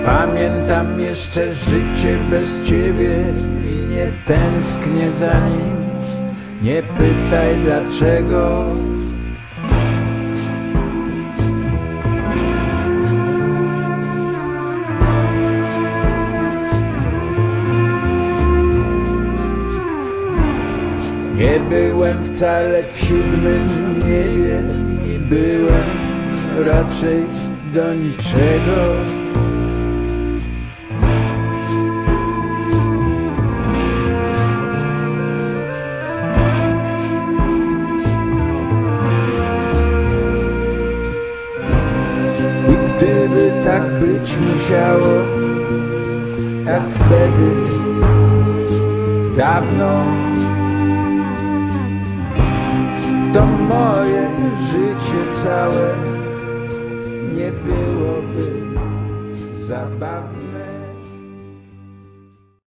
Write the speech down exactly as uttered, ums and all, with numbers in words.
Pamiętam jeszcze życie bez ciebie i nie tęsknię za nim. Nie pytaj dlaczego. Nie byłem wcale w siódmym niebie i byłem raczej do niczego. I gdyby tak być musiało, jak wtedy, dawno, to moje życie całe nie byłoby zabawne.